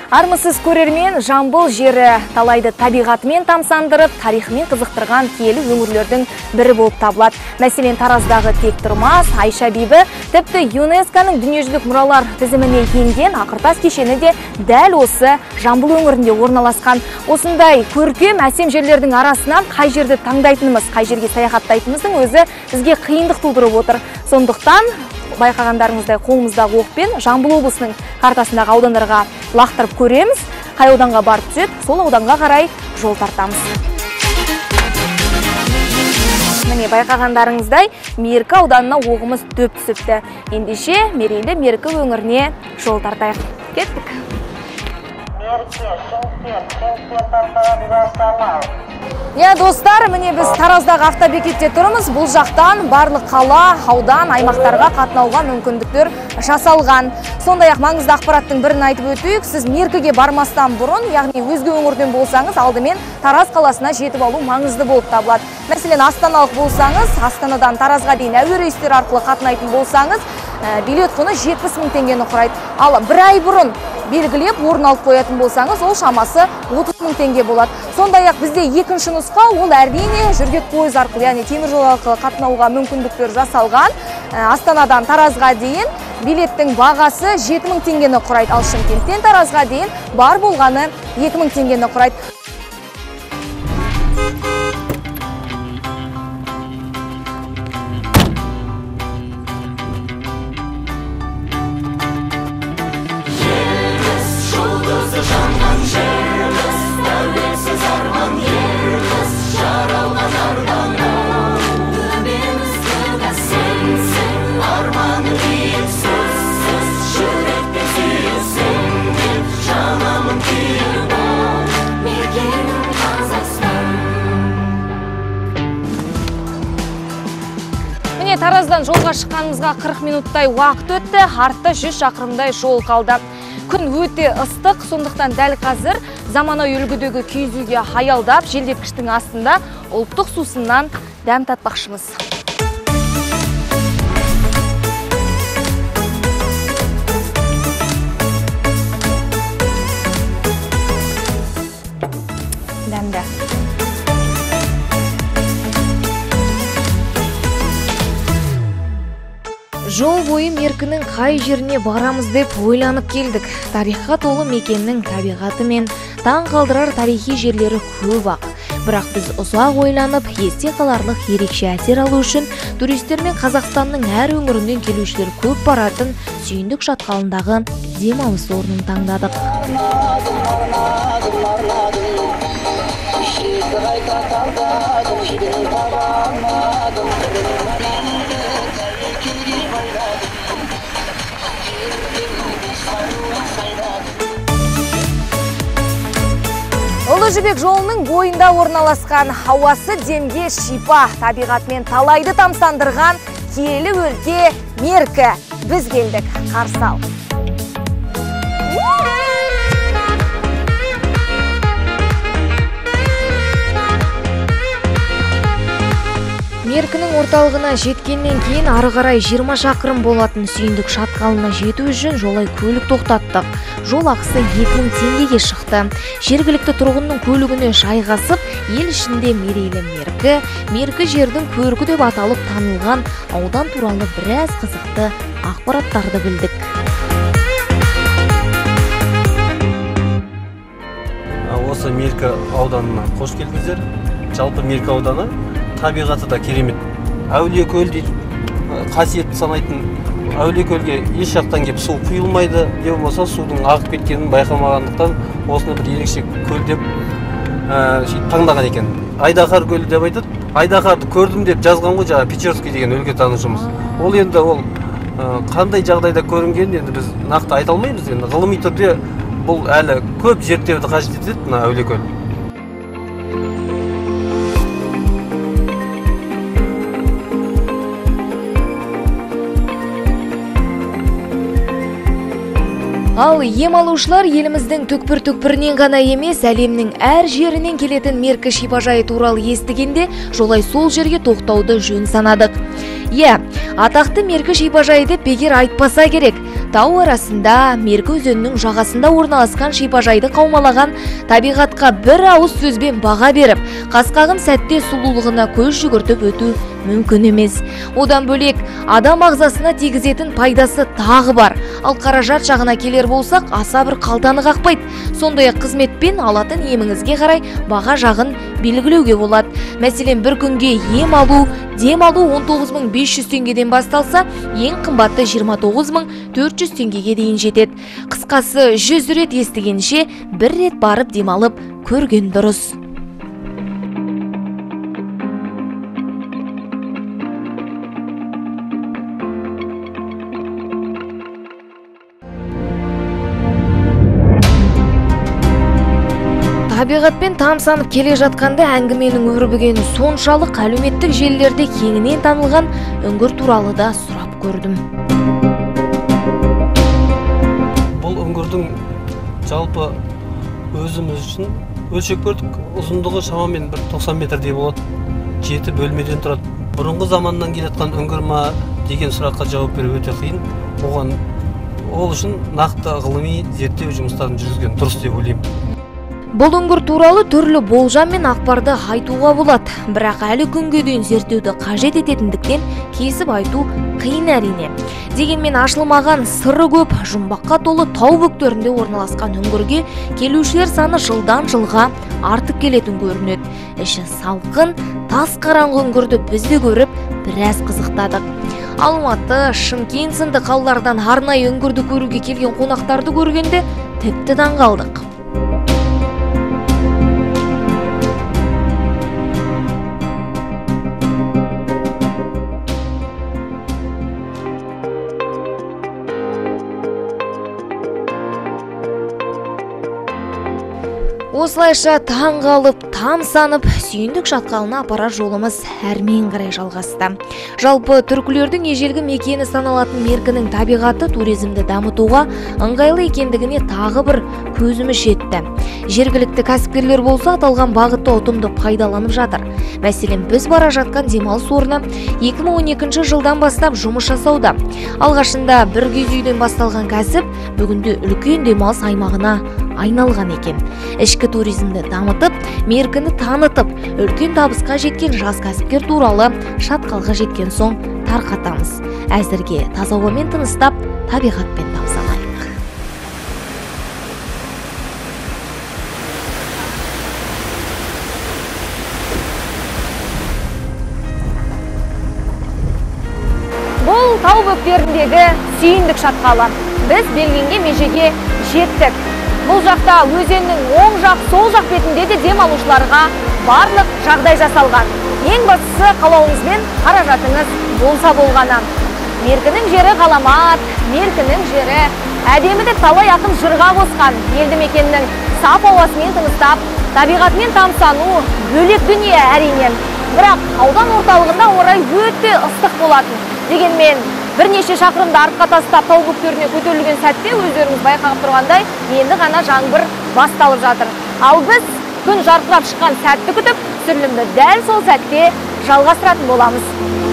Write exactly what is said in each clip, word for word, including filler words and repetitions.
Армысыз көрермен, Жамбыл жері талайды табиғатымен тамсандырып, тарихымен қызықтырған киелі өңірлердің бірі болып табылады. Мәселен, Тараздағы Тектұрмас, Айша Бибі, тіпті ЮНЕСКО-ның дүниежүзілік мұралар тізіміне енген Ақыртас кешені де дәл осы Жамбыл өңірінде орналасқан. Осындай көркем әсем жерлердің арасынан қай жерді таңдайтынымыз, қай жерге саяхаттайтынымыздың өзі бізге қиындық тудырып отыр. Сондықтан байқағандарыңыздай қолымыздағы оқпен Жамбыл облысының картасындағы аудандарға лақтырып көреміз, қай ауданға барып түсіп, сол ауданға қарай жол тартамыз. Міне байқағандарыңыздай Меркі ауданына оғымыз дөп түсіпті. Ендеше мерейлі Меркі өңіріне жол тартайық. Кеттік. Я, достар, міне біз Тараздағы автобекетте тұрмыз. Бұл жақтан барлық қала, аудан, аймақтарға қатынауға мүмкіндіктер жасалған. Сондай-ақ маңызды ақпараттың бірін айтып өтейік. Сіз Меркіге бармастан бұрын, яғни өзге өңірден болсаңыз, алдымен Тараз қаласына жетіп алу маңызды болып табылады. Мәселен, астаналық болсаңыз, Астанадан Таразға дейін әуе рейстер арқылы қатынайтын болсаңыз, билет құны жетпіс мың теңгені құрайды. Ал бір ай бұрын белгілеп орын алып қоятын болсаңыз, ол шамасы отыз мың теңге болады. Сондай-ақ бізде екінші нұсқа, ол әрине жүргек пойыз арқылы, яғни темір жол арқылы қатынауға мүмкіндіктер жасалған. Астанадан Таразға дейін билеттің бағасы жеті мың теңгені құрайды. Ал Шымкенттен Таразға дейін бар болғаны екі мың теңгені құрайды. Тараздан жолға шыққанымызға қырық минуттай уақыт өтті, артта жүз шақырымдай жол қалды. Күн өте ыстық, сондықтан дәл қазір заманауи үлгідегі киіз үйге аялдап, желдеткіштің астында ұлттық сусыннан дәм татпақшымыз. Дәмді. Жол бойы Меркінің қай жеріне барамыз деп ойланып келдік. Тарихқа толы мекеннің табиғаты мен таң қалдырар тарихи жерлері көп ақ. Бірақ біз ұзақ ойланып, есте қаларлық ерекше әсер алу үшін туристер мен Қазақстанның әр өңірінен келушілер көп баратын Сүйіндік шатқалындағы демалыс орнын таңдадық. Ұлы жібек жолының бойында орналасқан, ауасы демге шипа, табиғатмен талайды тамсандырған киелі өлке Меркі. Біз келдік, қарсы ал. Меркінің орталығына жеткеннен кейін ары қарай жиырма шақырым болатын Сүйіндік шатқалына жету үшін жолай көлік тоқтаттық. Жол ақысы екі мың теңгеге шықты. Жергілікті тұрғынның көлігіне жайғасып, ел ішінде мерейлі Меркі, Меркі жердің көркі деп аталып танылған аудан туралы біраз қызықты ақпараттарды білдік. Осы Меркі ауданына қош келдіңіздер. Жалпы Меркі ауданы табиғаты да керемет. Әулиекөл дейді, қасиетті санайтын Әулиекөлге еш жақтан кеп су құйылмайды, не болмаса судың ағып кеткенін байқамағандықтан осыны бір ерекше көл деп таңдаған екен. Айдахар көлі деп айтады. Айдахарды көрдім деп жазған ғой жаңа Печерский деген өлкетанушымыз. Ол енді ол қандай жағдайда көрінгенін енді біз нақты айта алмаймыз. Енді ғылыми түрде бұл әлі көп зерттеуді қажет етеді мына Әулиекөл. Ал ем алушылар еліміздің түкпір-түкпірінен ғана емес, әлемнің әр жерінен келетін Меркі шипажайы туралы естігенде, жолай сол жерге тоқтауды жөн санадық. Иә, атақты Меркі шипажайы деп бекер айтпаса керек. Тау арасында, Меркі өзенінің жағасында орналасқан шипажайды қаумалаған табиғатқа бір ауыз сөзбен баға беріп, қасқағын сәтте сұлулығына көз жүгіртіп өту мүмкін емес. Одан бөлек, адам ағзасына тигізетін пайдасы тағы бар. Ал қаражат жағына келер болсақ, аса бір қалтаны қақпайды. Сондай-ақ қызметпен алатын еміңізге қарай баға жағын белгілеуге болады. Мәселен, бір күнге ем алу, дем алу он тоғыз мың бес жүз теңгеден басталса, ең қымбаты жиырма тоғыз мың төрт жүз теңгеге дейін жетеді. Қысқасы, жүз рет естігенше бір рет барып демалып көрген дұрыс. Табиғатпен тамсанып келе жатқанда әңгіменің өрбігені соншалық әлеуметтік желілерде кеңінен танылған үңгір туралы да сұрап көрдім. Бұл үңгірдің жалпы өзіміз үшін өлшеп көрдік. Ұзындығы шамамен бір тоқсан метрдей болады. Жеті бөлмеден тұрады. Бұрынғы заманнан келетқан үңгір ма деген сұраққа жауап беру өте қиын. Оған ол үшін нақты ғылыми зерттеу жұмыстарын жүргізген дұрыс деп ойлаймын. Бұл үңгір туралы түрлі болжам мен ақпарды айтуға болады, бірақ әлі күнге дейін зерттеуді қажет ететіндіктен кесіп айту қиын әрине. Дегенмен ашылмаған сыры көп, жұмбаққа толы тау бөктерінде орналасқан үңгірге келушілер саны жылдан жылға артып келетін көрінеді. Іші салқын, тас қараңғы үңгірді біз де көріп, біраз қызықтадық. Алматы, Шымкент сынды қалалардан арнайы үңгірді көруге келген қонақтарды көргенде тіпті таңғалдық. Осылайша таңғалып, тамсанып, сүйіндік шатқалына апарар жолымыз әрмен қарай жалғасты. Жалпы түркілердің ежелгі мекені саналатын Меркінің табиғаты туризмді дамытуға ыңғайлы екендігіне тағы бір көзіміз жетті. Жергілікті кәсіпкерлер болса аталған бағытты ұтымды пайдаланып жатыр. Мәселен, біз бара жатқан демалыс орны екі мың он екінші жылдан бастап жұмыс жасауда. Алғашында бір киіз үйден басталған кәсіп бүгінде үлкен демалыс аймағына айналған екен. Ішкі туризмді дамытып, Меркіні танытып, үлкен табысқа жеткен жас кәсіпкер туралы шатқалға жеткен соң тарқатамыз. Әзірге таза ауамен тыныстап, табиғатпен тамсанайық. Бұл тау бөктеріндегі сүйіндік шатқалы. Біз белгіленген межеге жеттік. Бұл жақта өзеннің оң жақ, сол жақ бетінде де дем алушыларға барлық жағдай жасалған. Ең бастысы қалауыңызбен қаражатыңыз болса болғаны. Меркінің жері ғаламат, Меркінің жері әдемі деп талай ақын жырға қосқан. Елді мекеннің саф ауасымен тыныстап, табиғатымен тамсану бөлек дүние әрине. Бірақ аудан орталығында орай өте ыстық болатын. Дегенмен бірнеше шақырымды артқа тастап тау бөктеріне көтерілген сәтте өздеріңіз байқап тұрғандай, енді ғана жаңбыр басталып жатыр. Ал біз күн жарқырап шыққан сәтті күтіп, түсірілімді дәл сол сәтте жалғастыратын боламыз.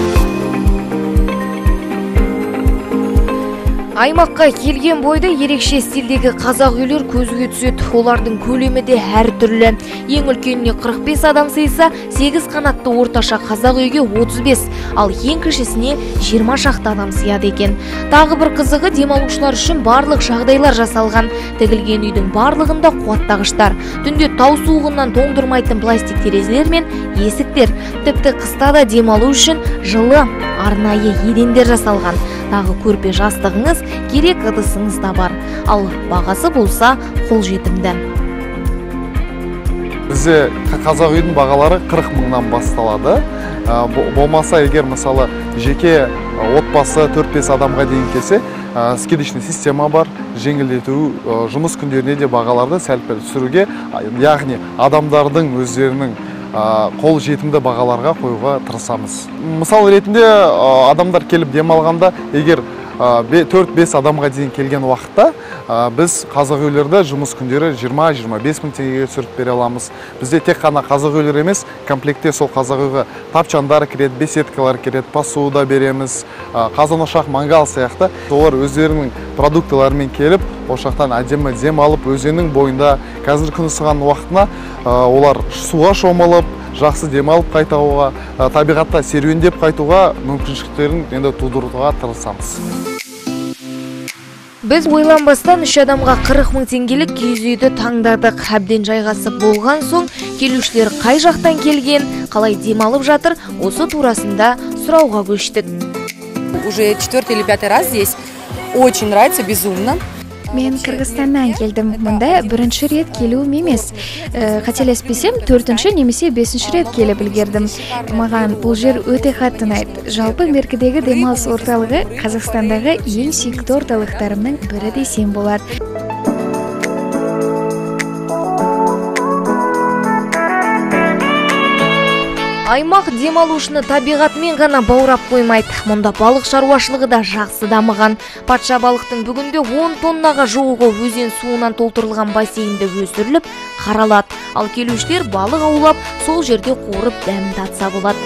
Аймаққа келген бойда ерекше стилдегі қазақ үйлер көзге түседі. Олардың көлемі де әр түрлі. Ең үлкеніне қырық бес адам сыйса, сегіз қанатты орташа қазақ үйге отыз бес, ал ең кішісіне жиырма шақты адам сыяды екен. Тағы бір қызығы, демалушылар үшін барлық жағдайлар жасалған. Тігілген үйдің барлығында қуаттағыштар, түнде тау суығынан тоңдырмайтын пластик терезелер мен есіктер, тіпті қыста да демалу үшін жылы арнайы едендер жасалған. Тағы көрпе жастығыңыз, керек ыдысыңыз да бар. Ал бағасы болса қолжетімді. Бізде қазақ үйдің бағалары қырық мыңнан басталады. Болмаса, егер мысалы жеке отбасы төрт бес адамға дейін келсе, скидочный система бар, жеңілдету, жұмыс күндеріне де бағаларды сәл-пәл түсіруге, яғни адамдардың өздерінің қол жетімді бағаларға қоюға тырысамыз. Мысал ретінде адамдар келіп демалғанда, егер төрт бес адамға дейін келген уақытта біз қазақ үйлерді жұмыс күндері жиырма жиырма бес мың теңгеге түсіріп бере аламыз. Бізде тек қана қазақ үйлер емес, комплекте сол қазақ үйге тапчандар кіреді, беседкалар кіреді, посуда береміз, қазан ошақ, мангал сияқты. Олар өздерінің продуктыларымен келіп, ошақтан әдемі дем алып, өзеннің бойында қазір күн ысыған уақытына олар суға шомылып, жақсы демалып қайтуға, табиғатта серуендеп қайтуға мүмкіншіліктерін енді тудыруға тырысамыз. Біз ойланбастан үш адамға қырық мың теңгелік киіз үйді таңдадық. Әбден жайғасып болған соң, келушілер қай жақтан келген, қалай демалып жатыр, осы турасында сұрауға көштік. Уже четвертый или пятый раз здесь. Очень нравится, безумно. Мен Кыргызстаннан келдім. Мұнда бірінші рет келуім емес. Қателеспесем, төртінші немесе бесінші рет келіп үлгердім. Маған бұл жер өте қатты ұнайды. Жалпы Меркідегі демалыс орталығы Қазақстандағы ең сүйікті орталықтарымның бірі десем болады. Аймақ демалушыны табиғатымен ғана баурап қоймайды. Мұнда балық шаруашылығы да жақсы дамыған. Патша балықтың бүгінде он тоннаға жуығы өзен суынан толтырылған бассейнде өсіріліп, қаралады. Ал келушілер балық аулап, сол жерде қорып дәмін татса болады.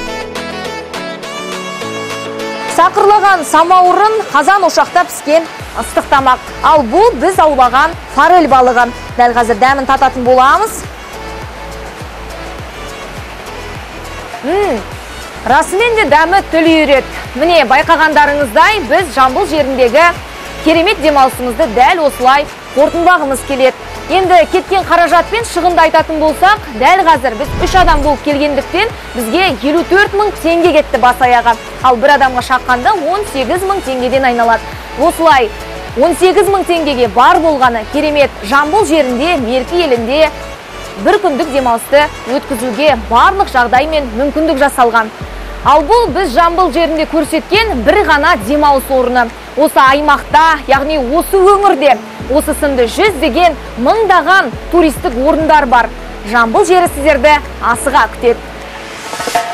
Сақырлаған самаурын қазан ошақта піскен ыстық тамақ. Ал бұл біз аулаған форель балығы. Дәл қазір дәмін тататын боламыз. Расымен де дәмі тіл үйрет. Міне, байқағандарыңыздай, біз Жамбыл жеріндегі керемет демалысымызды дәл осылай қорытындылағымыз келеді. Енді кеткен қаражатпен шығынды айтатын болсақ, дәл қазір біз үш адам болып келгендіктен бізге елу төрт мың теңге кетті бас аяға. Ал бір адамға шаққанда он сегіз мың теңгеден айналады. Осылай он сегіз мың теңгеге бар болғаны керемет. Жамбыл жерінде, Меркі елінде бір күндік демалысты өткізуге барлық жағдай мен мүмкіндік жасалған. Ал бұл біз Жамбыл жерінде көрсеткен бір ғана демалыс орны. Осы аймақта, яғни осы өңірде, осы сынды жүздеген мыңдаған туристік орындар бар. Жамбыл жері сіздерді асыға күтеді.